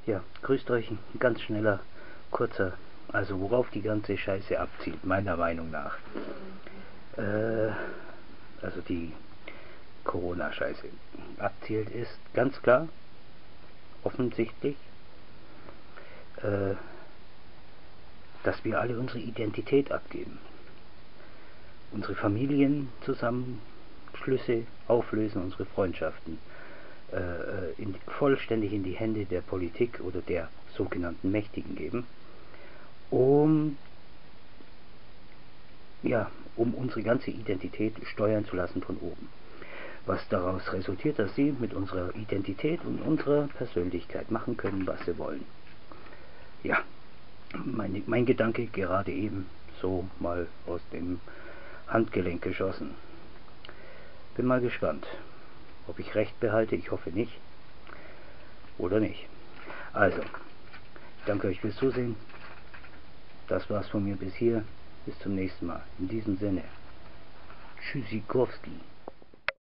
Ja, grüßt euch, ein ganz schneller, also worauf die ganze Scheiße abzielt, meiner Meinung nach. Also die Corona-Scheiße abzielt, ist ganz klar, offensichtlich, dass wir alle unsere Identität abgeben. Unsere Familienzusammenschlüsse auflösen, unsere Freundschaften vollständig in die Hände der Politik oder der sogenannten Mächtigen geben, um unsere ganze Identität steuern zu lassen von oben. Was daraus resultiert, dass sie mit unserer Identität und unserer Persönlichkeit machen können, was sie wollen. Ja, mein Gedanke gerade eben so mal aus dem Handgelenk geschossen. Bin mal gespannt, ob ich recht behalte. Ich hoffe nicht. Oder nicht. Also, ich danke euch fürs Zusehen. Das war's von mir bis hier. Bis zum nächsten Mal. In diesem Sinne. Tschüssikowski.